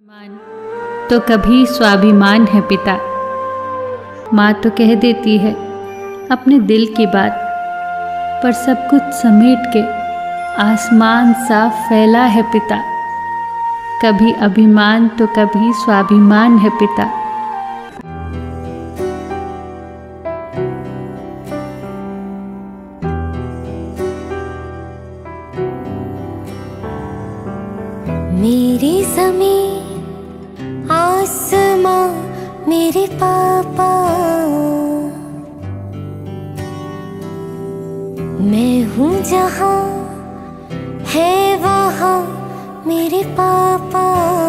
मान तो कभी स्वाभिमान है पिता। माँ तो कह देती है अपने दिल की बात, पर सब कुछ समेट के आसमान सा फैला है पिता। कभी अभिमान तो कभी स्वाभिमान है पिता। मेरी ज़मीं आसमां मेरे पापा, मैं हूँ जहाँ है वहाँ मेरे पापा।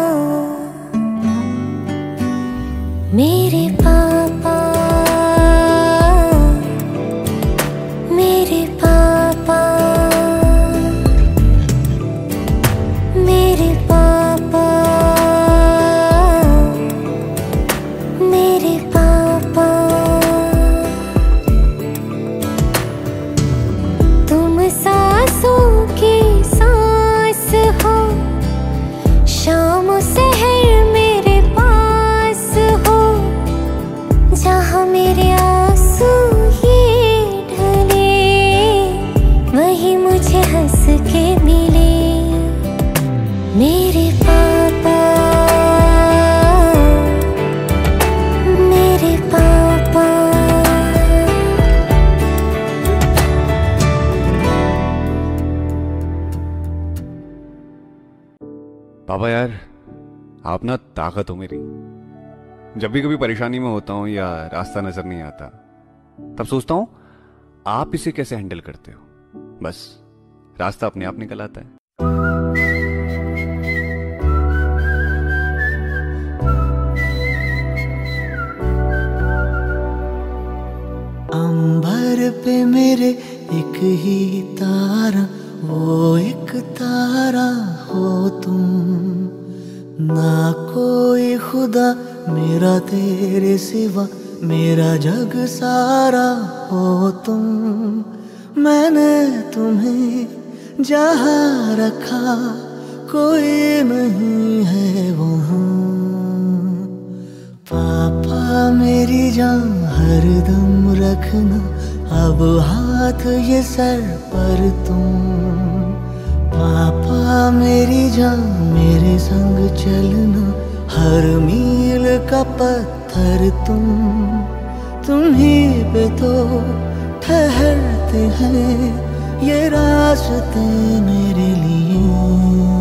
मेरे पापा, मेरे पापा, मेरे पापा, मेरे पापा। तुम सांसों की सांस हो, शाम सहर मेरे पास हो, जहाँ मेरे आंसू ये ढले वही मुझे हंस के मिले। मेरे पापा, मेरे पापा। पापा यार, आप ना ताकत हो मेरी। जब भी कभी परेशानी में होता हूँ या रास्ता नजर नहीं आता, तब सोचता हूँ आप इसे कैसे हैंडल करते हो। बस रास्ता अपने आप निकल आता है। अंबर पे मेरे एक ही तारा, वो एक तारा हो तुम। ना कोई खुदा मेरा तेरे सिवा, मेरा जग सारा हो तुम। मैंने तुम्हें जहाँ रखा कोई नहीं है वहाँ। पापा मेरी जान हरदम रखना, अब हाथ ये सर पर तुम। पापा मेरी जान मेरे संग चलना, हर मील का पत्थर तुम ही पे तो ठहरते हैं ये रास्ते मेरे लिए।